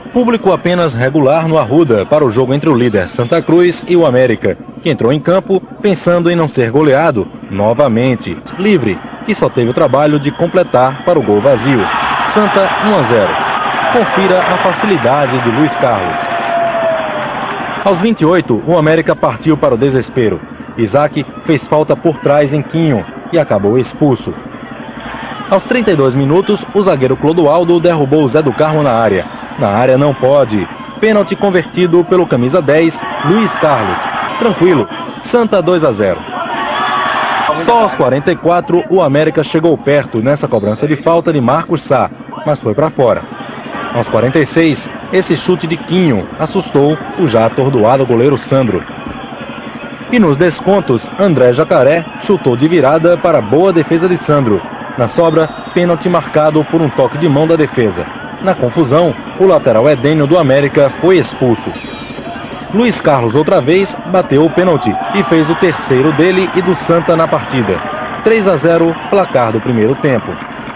Público apenas regular no Arruda para o jogo entre o líder Santa Cruz e o América, que entrou em campo pensando em não ser goleado novamente. Livre, que só teve o trabalho de completar para o gol vazio. Santa 1-0. Confira a facilidade de Luiz Carlos. Aos 28, o América partiu para o desespero. Isaac fez falta por trás em Quinho e acabou expulso. Aos 32 minutos, o zagueiro Clodoaldo derrubou Zé do Carmo na área. Na área não pode. Pênalti convertido pelo camisa 10, Luiz Carlos. Tranquilo, Santa 2-0. Só aos 44, o América chegou perto nessa cobrança de falta de Marcos Sá, mas foi para fora. Aos 46, esse chute de Quinho assustou o já atordoado goleiro Sandro. E nos descontos, André Jacaré chutou de virada para a boa defesa de Sandro. Na sobra, pênalti marcado por um toque de mão da defesa. Na confusão, o lateral Edênio do América foi expulso. Luiz Carlos outra vez bateu o pênalti e fez o terceiro dele e do Santa na partida. 3-0, placar do primeiro tempo.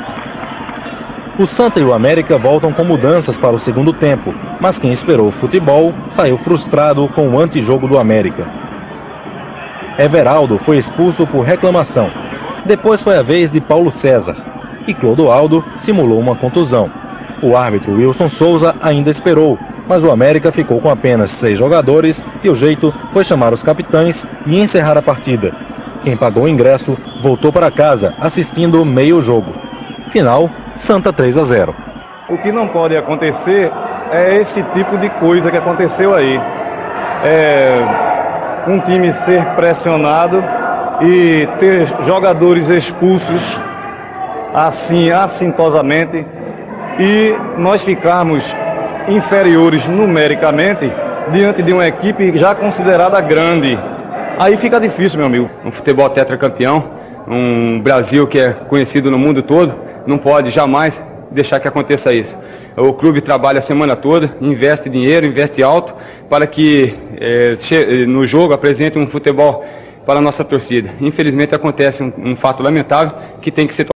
O Santa e o América voltam com mudanças para o segundo tempo, mas quem esperou o futebol saiu frustrado com o antijogo do América. Everaldo foi expulso por reclamação. Depois foi a vez de Paulo César e Clodoaldo simulou uma contusão. O árbitro Wilson Souza ainda esperou, mas o América ficou com apenas 6 jogadores e o jeito foi chamar os capitães e encerrar a partida. Quem pagou o ingresso voltou para casa assistindo meio jogo. Final, Santa 3-0. O que não pode acontecer é esse tipo de coisa que aconteceu aí. Um time ser pressionado e ter jogadores expulsos assim, assintosamente, e nós ficarmos inferiores numericamente diante de uma equipe já considerada grande. Aí fica difícil, meu amigo. Um futebol tetracampeão, um Brasil que é conhecido no mundo todo, não pode jamais deixar que aconteça isso. O clube trabalha a semana toda, investe dinheiro, investe alto, para que no jogo apresente um futebol para a nossa torcida. Infelizmente acontece um fato lamentável que tem que ser